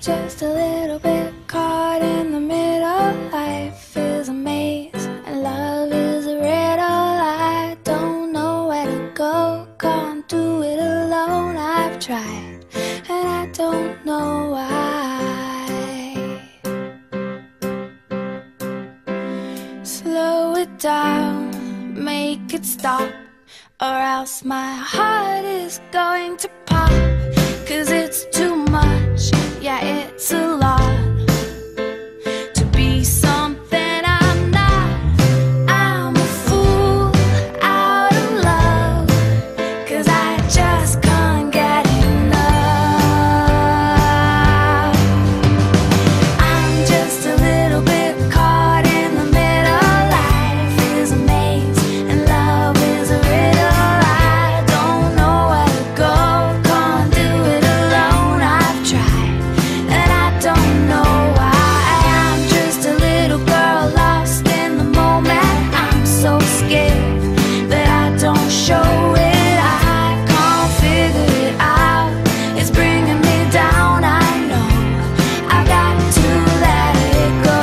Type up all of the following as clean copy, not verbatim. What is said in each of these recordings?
just a little bit caught in the middle. Life is a maze and love is a riddle. I don't know where to go, can't do it alone. I've tried and I don't know why. Slow it down, make it stop, or else my heart is going to pop. 'Cause it's too much, yeah, it's a lot to be something I'm not. I'm a fool out of love, 'cause I just can't get enough. I'm just a little bit caught in the middle. Life is a maze and love is a riddle. I don't know where to go, can't do it alone. I've tried and I don't know why. I'm just a little girl lost in the moment. I'm so scared that I don't show it. I can't figure it out, it's bringing me down. I know I've got to let it go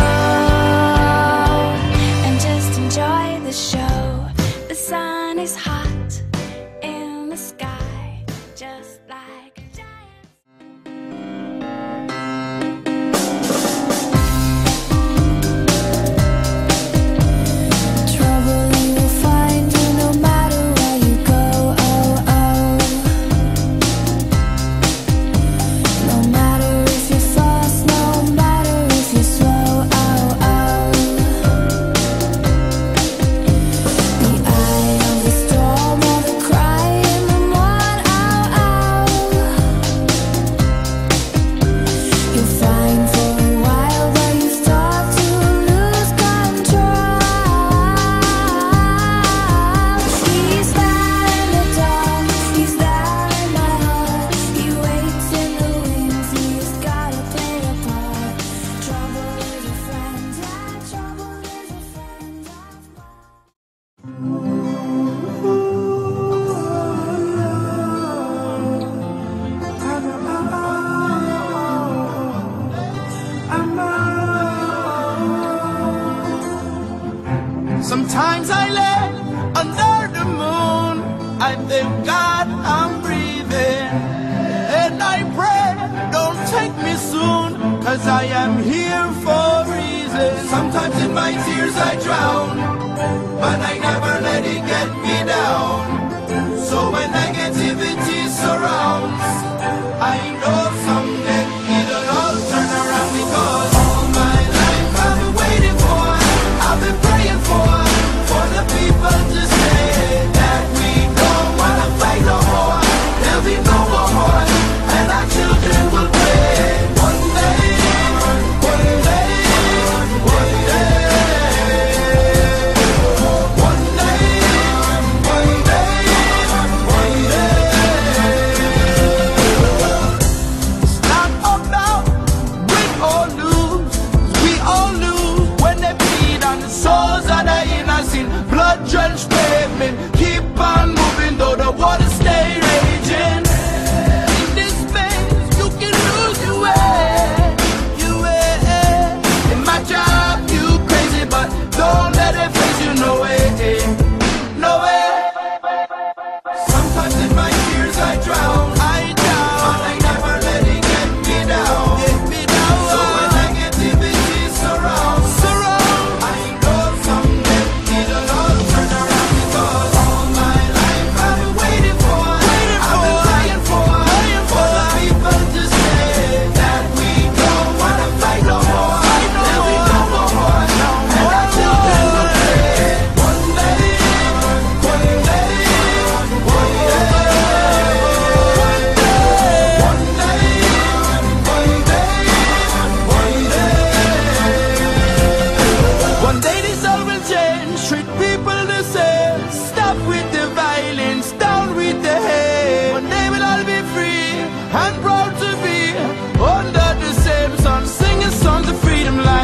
and just enjoy the show. The sun is hot in the sky, just like a giant. Trouble you will find you no matter where you go. Oh, oh. No matter if you're fast, no matter if you're slow. Oh, oh. The eye of the storm or the cry in the morn. Oh, oh. You'll find for a while, but you start to lose control. He's there in the dark, he's there in my heart. He waits in the wings, he's gotta play a part. Trouble is a friend, yeah, trouble is a friend of Sometimes I lay under the moon, I thank God I'm breathing, and I pray don't take me soon, 'cause I am here for a reason. Sometimes in my tears I drown, but I never let it get me down. So when negativity surrounds, I know someday it'll all turn around, because all my life I've been waiting for, I've been praying for the people to say that we don't wanna fight no more. There'll be no more war, and our children will pray. One day, one day, one day, one day, one day, one day. It's not about win or lose, we all lose when they bleed on the souls of the innocent. Blood-drenched pavement, keep on moving though the water stay raging. In this space, you can lose your way, your way. In my job, you crazy, but don't let it face you, no way, no way. Sometimes in my tears I drown, but I never let it get me down. So when negativity surrounds, I know someday it'll all turn around, because all my life I've been waiting for, I've been praying for the people to say that we don't wanna fight no more. There'll be no more war, and our children will pray. One day, one day, one day, one day, one day, one day. One day this all will change, treat people the same. Stop with the violence, down with the hate. One day we'll all be free and proud to be under the same sun, singing songs of freedom like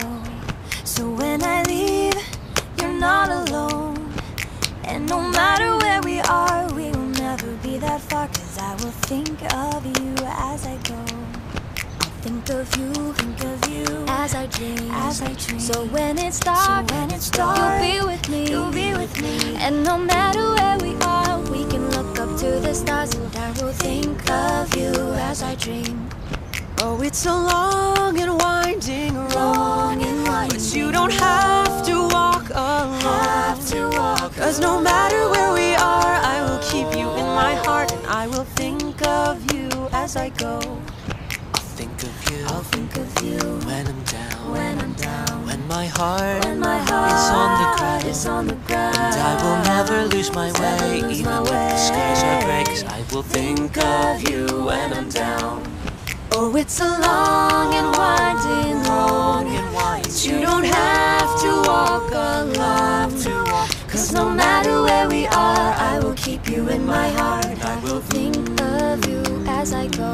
know. So when I leave, you're not alone. And no matter where we are, we will never be that far. 'Cause I will think of you as I go. I'll think of you as I dream. So when it's dark, you'll be with me. And no matter where we are, we can look up to the stars. And I will think of you as I dream. Oh, it's a long and winding road, but you don't have to walk alone. 'Cause no matter where we are, I will keep you in my heart. And I will think of you as I go. I'll think of you when I'm down. When my heart is on the ground. And I will never lose my way, even if the skies are gray. 'Cause I will think of you when I'm down. Oh, it's a long and winding road, but you don't have to walk alone. 'Cause no matter where we are, I will keep you in my heart. And I will think of you as I go.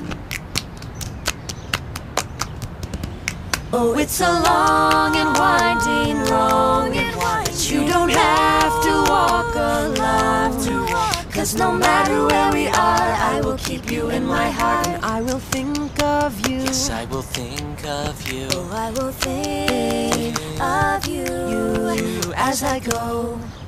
Oh, it's a long and winding road, but you don't have to walk alone. 'Cause no matter where we are, I will keep you in my heart. And I will think of you. Yes, I will think of you. Oh, I will think of you as I go.